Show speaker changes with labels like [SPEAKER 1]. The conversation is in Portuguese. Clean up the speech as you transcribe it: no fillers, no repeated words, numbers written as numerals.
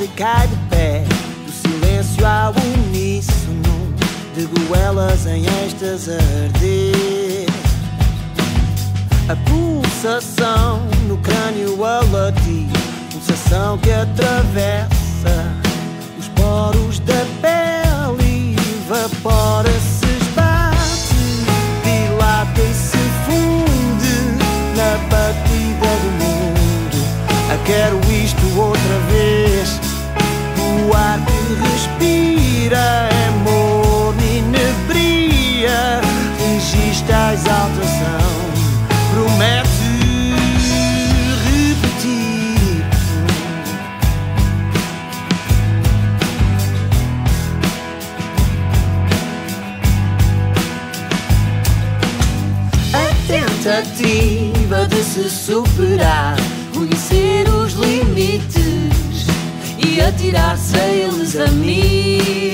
[SPEAKER 1] e cai de pé, do silêncio ao uníssono, de goelas em êxtase a arder. A pulsação no crânio a latir, pulsação que atravessa os poros da pele e evapora-se, esbate, dilata e se funde na batida do mundo. Quero isto outra vez. O ar que respira é morno e inebria, registra a exaltação, promete repetir. A tentativa de se superar, conhecer os limites e atirar-se a eles a mil.